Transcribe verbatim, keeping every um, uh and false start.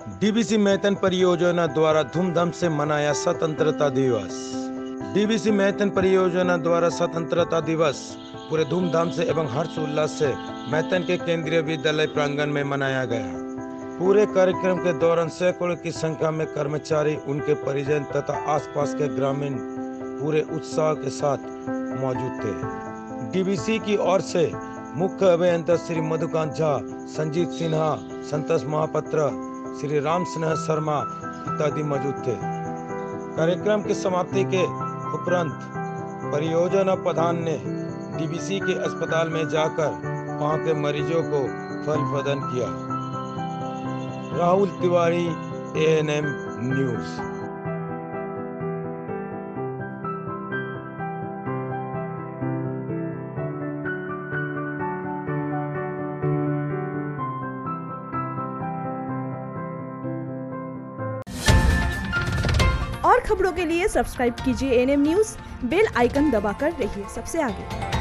DVC Maithon परियोजना द्वारा धूमधाम से मनाया स्वतंत्रता दिवस। डीवीसी मैथन परियोजना द्वारा स्वतंत्रता दिवस पूरे धूमधाम से एवं हर्षोल्लास से मैथन के केंद्रीय विद्यालय प्रांगण में मनाया गया। पूरे कार्यक्रम के दौरान सैकड़ों की संख्या में कर्मचारी, उनके परिजन तथा आसपास के ग्रामीण पूरे उत्साह के साथ मौजूद थे। डीवीसी की ओर से मुख्य अभियंता श्री मधुकांत झा, संजीत सिन्हा, संतोष महापात्र, श्री राम स्नेह शर्मा इत्यादि मौजूद थे। कार्यक्रम की समाप्ति के उपरांत परियोजना प्रधान ने डीवीसी के अस्पताल में जाकर वहां के मरीजों को फल प्रदान किया। Rahul Tiwari, A N M news. और खबरों के लिए सब्सक्राइब कीजिए A N M news, bell icon दबाकर रहिए सबसे आगे।